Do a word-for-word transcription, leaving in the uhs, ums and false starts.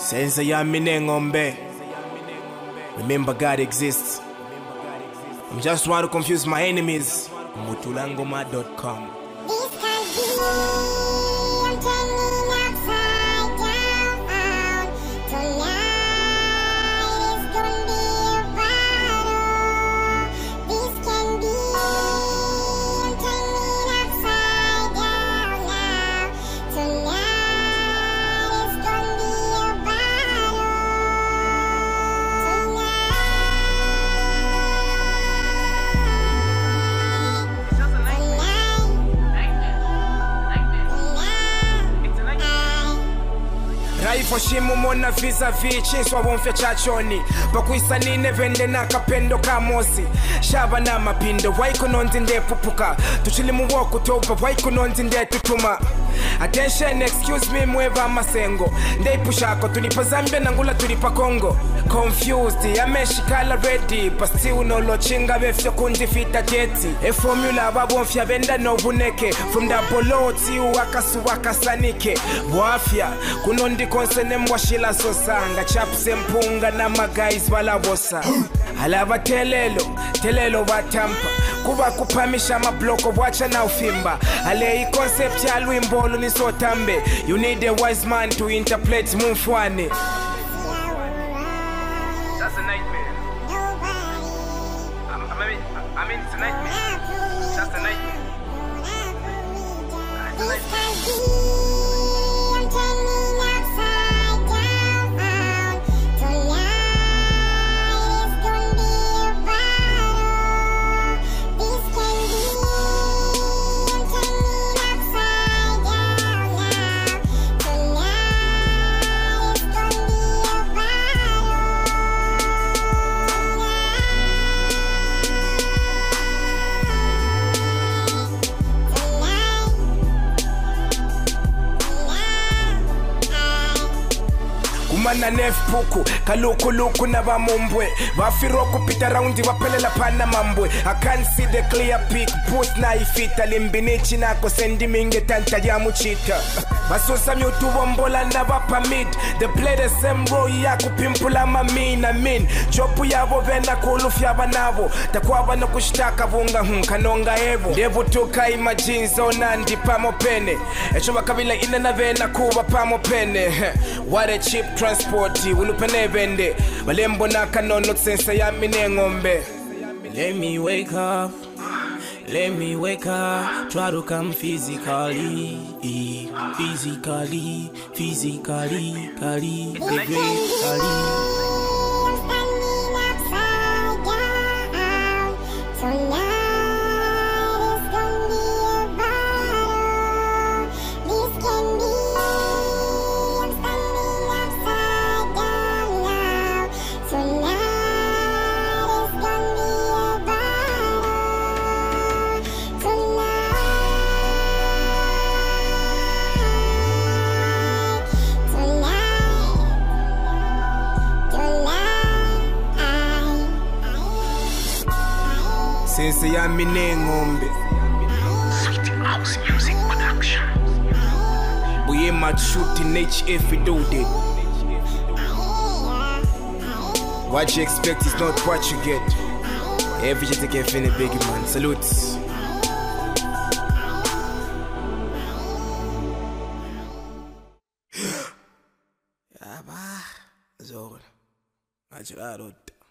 Senza ya mine ngombe. Remember God exists. I'm just trying to confuse my enemies. Mutulangoma dot com. This can't be. I'm turning upside down. Tonight is gonna be a battle. This can be. I'm turning upside down now. Tonight is gonna be a battle. Raifo shimu mona visa vichi Swa wonfya chachoni Bakuisa nine vende na kapendo kamosi Shaba na mapindo Waiko nonzi nde pupuka Tuchili muwoku toba Waiko nonzi nde tutuma Attention, excuse me mweva masengo Ndei pushako tulipa Zambia nangula tulipa Congo Confused, yameshikala ready Pasti unolo chinga vefyo kundi fita jeti E formula wabonfya benda no buneke From the boloti uwakasu wakasanike Wafya, kunondi konsene mwashila sosanga Chapse mpunga na magays wala wosa Alaba telelo, telelo watampa Kuba kupamisha mabloko wacha na ufimba Alei concept ya lwimbolo ni sotambe You need a wise man to interpret mufwane. That's a nightmare. I mean, I mean it's a nightmare. That's a nightmare. It's a nightmare. Kumana nef puku, kaluku luku na bamumbwe Wafiro kupita raundi wapelela pana mambwe I can't see the clear pic, boost na ifita Limbinichi na kosendi minge tanta ya muchita Basusa miutu wambola na wapamid They play the same role ya kupimpula mamina min Chopu yabo venda kulufya banavo Takwaba no kushtaka vunga hunka nonga evo Devu tuka ima jinzo nandi pamo pene Echo wakabila ina na vena kuwa pamo pene What a cheap transport, ulupene vende Walembo na kanono sense ya mine ngombe. Let me wake up, let me wake up. Try to come physically, physically, physically, physically, physically. Sense ya mine ngombe. Sweet House Music Production. We aim at shooting H F we do it. What you expect is not what you get. Every just take a finny big man. Salutes. Yaba, zoro. Ajrarot.